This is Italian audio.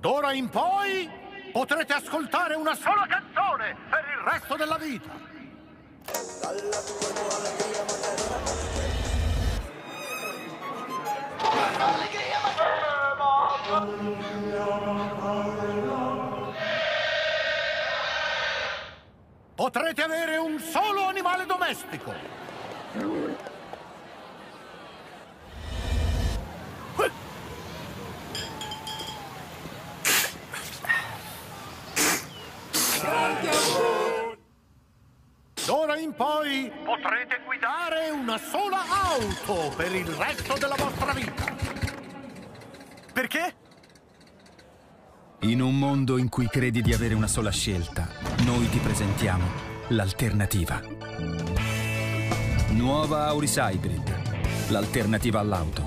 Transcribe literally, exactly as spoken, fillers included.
D'ora in poi potrete ascoltare una sola canzone per il resto della vita. Potrete avere un solo animale domestico. D'ora in poi potrete guidare una sola auto per il resto della vostra vita. Perché? In un mondo in cui credi di avere una sola scelta, noi ti presentiamo l'alternativa. Nuova Auris Hybrid, l'alternativa all'auto.